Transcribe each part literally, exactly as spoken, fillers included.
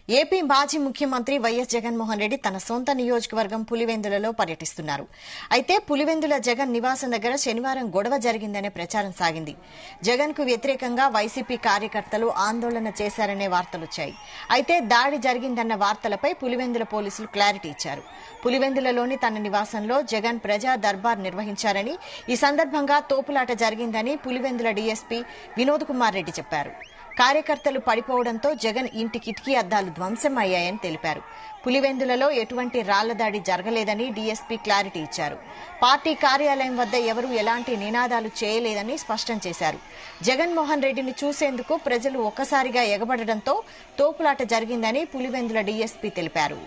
AP మాజీ ముఖ్యమంత్రి YS Jaganmohan Reddy తన సొంత నియోజకవర్గం పులివెందులలో పర్యటిస్తున్నారు. అయితే పులివెందుల జగన్ నివాసం దగ్గర శనివారం గొడవ జరిగిందనే ప్రచారం సాగింది. జగన్ కు వ్యతిరేకంగా వైసీపీ కార్యకర్తలు ఆందోళన చేశారనే వార్తలొచ్చాయి. అయితే దాడి జరిగిందన్న వార్తలపై పులివెందుల పోలీసులు క్లారిటీ ఇచ్చారు. పులివెందులలోని తన నివాసంలో జగన్ ప్రజా దర్బార్ నిర్వహించారని, ఈ సందర్భంగా తోపులాట జరిగిందని పులివెందుల డీఎస్పీ వినోద్ కుమార్ రెడ్డి చెప్పారు. కార్యకర్తలు పడిపోవడంతో జగన్ ఇంటి కిటికీ అద్దాలు ధ్వంసం అయ్యాయని తెలిపారు. పులివెందులలో ఎటువంటి రాళ్లదాడి జరగలేదని డీఎస్పీ క్లారిటీ ఇచ్చారు. పార్టీ కార్యాలయం వద్ద ఎవరూ ఎలాంటి నినాదాలు చేయలేదని స్పష్టం చేశారు. జగన్మోహన్ రెడ్డిని చూసేందుకు ప్రజలు ఒక్కసారిగా ఎగబడడంతో తోపులాట జరిగిందని పులివెందుల డీఎస్పీ తెలిపారు.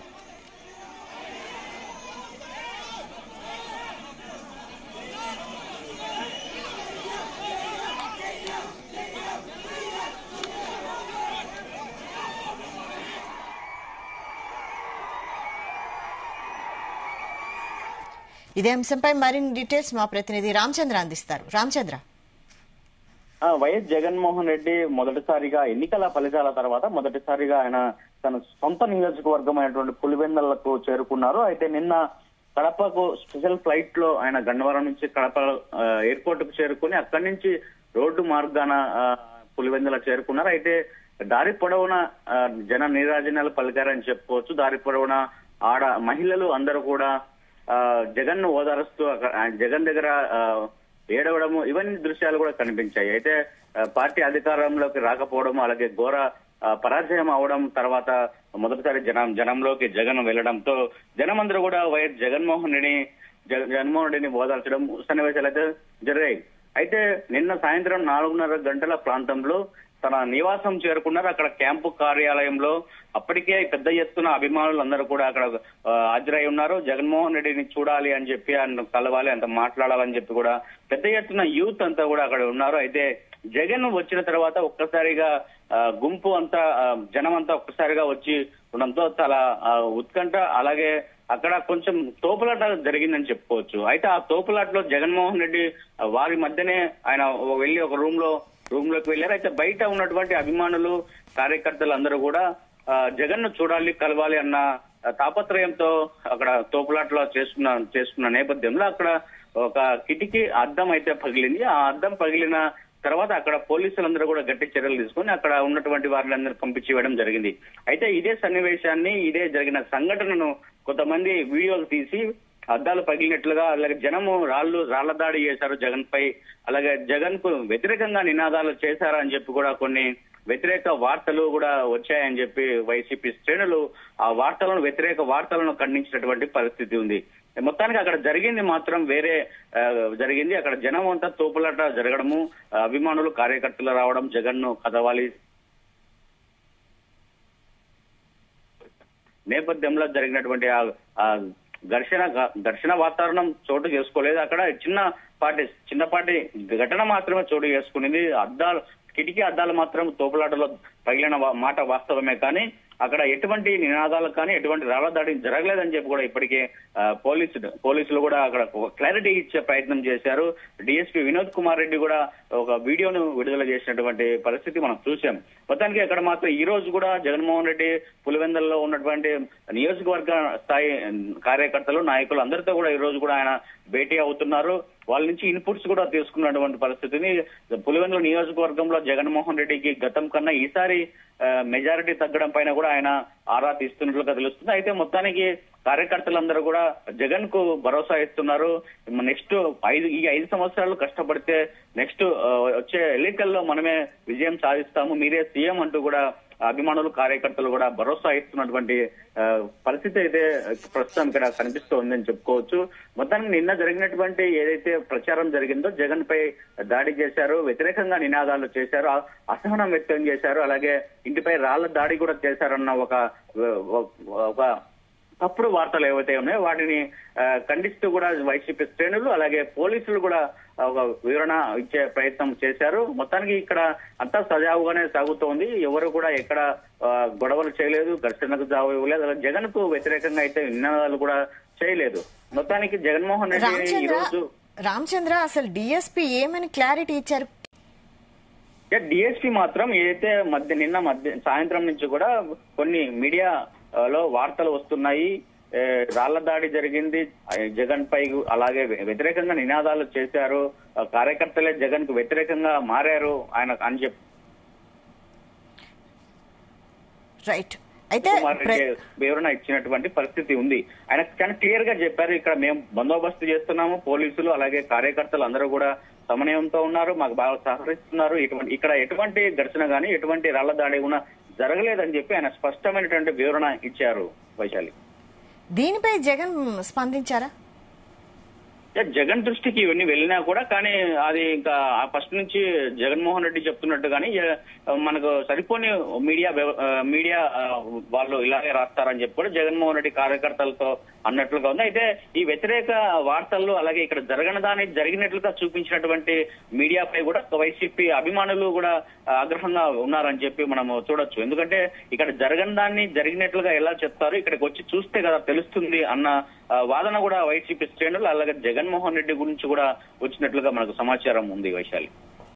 ఇదే అంశంపై మరిన్ని డీటెయిల్స్ మా ప్రతినిధి రామచంద్ర అందిస్తారు. రామచంద్ర, వైఎస్ జగన్మోహన్ రెడ్డి మొదటిసారిగా ఎన్నికల ఫలితాల తర్వాత మొదటిసారిగా ఆయన తన సొంత నియోజకవర్గం అయినటువంటి పులివెందులకు చేరుకున్నారు. అయితే నిన్న కడపకు స్పెషల్ ఫ్లైట్ లో ఆయన గన్నవరం నుంచి కడప ఎయిర్పోర్ట్ కు చేరుకుని అక్కడి నుంచి రోడ్డు మార్గాన పులివెందుల చేరుకున్నారు. అయితే దారి పొడవున జన నీరాజనాలు పలికారని చెప్పుకోవచ్చు. దారి పొడవున ఆడ మహిళలు అందరూ కూడా జగన్ ను ఓదారుస్తూ జగన్ దగ్గర ఏడవడము ఇవన్నీ దృశ్యాలు కూడా కనిపించాయి. అయితే పార్టీ అధికారంలోకి రాకపోవడం, అలాగే ఘోర పరాజయం అవడం తర్వాత మొదటిసారి జనం జనంలోకి జగన్ వెళ్లడంతో జనమందరూ కూడా వైఎస్ జగన్మోహన్ రెడ్డి జగన్మోహన్ రెడ్డిని ఓదార్చడం సన్నివేశాలు అయితే జరిగాయి. అయితే నిన్న సాయంత్రం నాలుగున్నర గంటల ప్రాంతంలో తన నివాసం చేరుకున్నారు. అక్కడ క్యాంపు కార్యాలయంలో అప్పటికే పెద్ద ఎత్తున అభిమానులు అందరూ కూడా అక్కడ హాజరై ఉన్నారు. జగన్మోహన్ రెడ్డిని చూడాలి అని చెప్పి ఆయన కలవాలి, అంత మాట్లాడాలని చెప్పి కూడా పెద్ద ఎత్తున యూత్ అంతా కూడా అక్కడ ఉన్నారు. అయితే జగన్ వచ్చిన తర్వాత ఒక్కసారిగా గుంపు అంతా జనం అంతా ఒక్కసారిగా వచ్చి ఉండడంతో చాలా ఉత్కంఠ, అలాగే అక్కడ కొంచెం తోపులాట జరిగిందని చెప్పుకోవచ్చు. అయితే ఆ తోపులాటలో జగన్మోహన్ రెడ్డి వారి మధ్యనే ఆయన వెళ్లి ఒక రూమ్ లో రూమ్ లోకి వెళ్లారు. అయితే బయట ఉన్నటువంటి అభిమానులు కార్యకర్తలు అందరూ కూడా జగన్ ను చూడాలి, కలవాలి అన్న తాపత్రయంతో అక్కడ తోపులాట్లో చేసుకున్న చేసుకున్న నేపథ్యంలో అక్కడ ఒక కిటికీ అద్దం అయితే పగిలింది. ఆ అద్దం పగిలిన తర్వాత అక్కడ పోలీసులందరూ కూడా గట్టి చర్యలు తీసుకుని అక్కడ ఉన్నటువంటి వారిని పంపించి ఇవ్వడం జరిగింది. అయితే ఇదే సన్నివేశాన్ని, ఇదే జరిగిన సంఘటనను కొంతమంది వీడియోలు తీసి అద్దాలు పగిలినట్లుగా, అలాగే జనము రాళ్లు రాళ్ల దాడి చేశారు జగన్ పై, అలాగే జగన్ కు వ్యతిరేకంగా నినాదాలు చేశారని చెప్పి కూడా కొన్ని వ్యతిరేక వార్తలు కూడా వచ్చాయని చెప్పి వైసీపీ శ్రేణులు ఆ వార్తలను వ్యతిరేక వార్తలను ఖండించినటువంటి పరిస్థితి ఉంది. మొత్తానికి అక్కడ జరిగింది మాత్రం వేరే జరిగింది. అక్కడ జనం అంతా తోపులాట జరగడము, అభిమానులు కార్యకర్తలు రావడం, జగన్ ను కదవాలి నేపథ్యంలో జరిగినటువంటి ఆ ఘర్షణ ఘర్షణ వాతావరణం చోటు చేసుకోలేదు. అక్కడ చిన్న పాటి చిన్నపాటి ఘటన మాత్రమే చోటు చేసుకునేది. అద్దాలు కిటికీ అద్దాలు మాత్రం తోపులాటలో పగిలిన మాట వాస్తవమే, కానీ అక్కడ ఎటువంటి నినాదాలు కానీ ఎటువంటి రాళ్ల దాడి జరగలేదని చెప్పి కూడా ఇప్పటికే పోలీసులు పోలీసులు కూడా అక్కడ క్లారిటీ ఇచ్చే ప్రయత్నం చేశారు. డీఎస్పీ వినోద్ కుమార్ రెడ్డి కూడా ఒక వీడియోను విడుదల చేసినటువంటి పరిస్థితి మనం చూసాం. మొత్తానికి అక్కడ మాత్రం ఈ రోజు కూడా జగన్మోహన్ రెడ్డి పులివెందులలో ఉన్నటువంటి నియోజకవర్గ స్థాయి కార్యకర్తలు, నాయకులు అందరితో కూడా ఈ రోజు కూడా ఆయన భేటీ అవుతున్నారు. వాళ్ళ నుంచి ఇన్పుట్స్ కూడా తీసుకున్నటువంటి పరిస్థితిని పులివెందుల నియోజకవర్గంలో జగన్మోహన్ రెడ్డికి గతం కన్నా ఈసారి మెజారిటీ తగ్గడం పైన కూడా ఆయన ఆరా తీస్తున్నట్లుగా తెలుస్తుంది. అయితే మొత్తానికి కార్యకర్తలందరూ కూడా జగన్ కు భరోసా ఇస్తున్నారు. నెక్స్ట్ ఐదు ఈ ఐదు సంవత్సరాలు కష్టపడితే నెక్స్ట్ వచ్చే ఎన్నికల్లో మనమే విజయం సాధిస్తాము, మీరే సీఎం అంటూ కూడా అభిమానులు కార్యకర్తలు కూడా భరోసా ఇస్తున్నటువంటి పరిస్థితి అయితే ప్రస్తుతం ఇక్కడ కనిపిస్తోందని చెప్పుకోవచ్చు. మొత్తానికి నిన్న జరిగినటువంటి ఏదైతే ప్రచారం జరిగిందో జగన్ పై దాడి చేశారు, వ్యతిరేకంగా నినాదాలు చేశారు, అసహనం వ్యక్తం చేశారు, అలాగే ఇంటిపై రాళ్ల దాడి కూడా చేశారన్న ఒక ఒక తప్పుడు వార్తలు ఏవైతే ఉన్నాయో వాటిని ఖండిస్తూ కూడా వైసీపీ శ్రేణులు అలాగే పోలీసులు కూడా ఒక వివరణ ఇచ్చే ప్రయత్నం చేశారు. మొత్తానికి ఇక్కడ అంతా సజావుగానే సాగుతోంది. ఎవరు కూడా ఎక్కడ గొడవలు చేయలేదు, ఘర్షణకు జావు ఇవ్వలేదు, అలాగే జగన్ కు వ్యతిరేకంగా అయితే నినాదాలు కూడా చేయలేదు. మొత్తానికి జగన్మోహన్ రెడ్డి ఈ రోజు రామచంద్ర అసలు డిఎస్పీ ఏమని క్లారిటీ ఇచ్చారు? డిఎస్పీ మాత్రం ఏదైతే మధ్య నిన్న మధ్య సాయంత్రం నుంచి కూడా కొన్ని మీడియా లో వార్తలు వస్తున్నాయి, రాళ్ల దాడి జరిగింది జగన్ పై, అలాగే వ్యతిరేకంగా నినాదాలు చేశారు, కార్యకర్తలే జగన్ కు వ్యతిరేకంగా మారారు ఆయన అని చెప్పి రైట్ అయితే వివరణ ఇచ్చినటువంటి పరిస్థితి ఉంది. ఆయన చాలా క్లియర్ గా చెప్పారు, ఇక్కడ మేము బందోబస్తు చేస్తున్నాము, పోలీసులు అలాగే కార్యకర్తలు అందరూ కూడా సమన్వయంతో ఉన్నారు, మాకు బాగా సహకరిస్తున్నారు, ఇటువంటి ఇక్కడ ఎటువంటి ఘర్షణ గానీ ఎటువంటి రాళ్ల దాడి కూడా జరగలేదని చెప్పి ఆయన స్పష్టమైనటువంటి వివరణ ఇచ్చారు. వైశాలి, దీనిపై జగన్ స్పందించారా? జగన్ దృష్టికి ఇవన్నీ వెళ్ళినా కూడా కానీ అది ఇంకా ఫస్ట్ నుంచి జగన్మోహన్ రెడ్డి చెప్తున్నట్టు కానీ మనకు సరిపోని మీడియా మీడియా వాళ్ళు ఇలాగే రాస్తారని చెప్పి కూడా జగన్మోహన్ రెడ్డి కార్యకర్తలతో అన్నట్లుగా ఉంది. అయితే ఈ వ్యతిరేక వార్తల్లో అలాగే ఇక్కడ జరగని దాన్ని జరిగినట్లుగా చూపించినటువంటి మీడియాపై కూడా వైసీపీ అభిమానులు కూడా ఆగ్రహంగా ఉన్నారని చెప్పి మనం చూడొచ్చు. ఎందుకంటే ఇక్కడ జరగని దాన్ని జరిగినట్లుగా ఎలా చెప్తారు, ఇక్కడికి వచ్చి చూస్తే కదా తెలుస్తుంది అన్న వాదన కూడా వైసీపీ శ్రేణులు అలాగే జగన్మోహన్ రెడ్డి గురించి కూడా వచ్చినట్లుగా మనకు సమాచారం ఉంది. వైశాలి.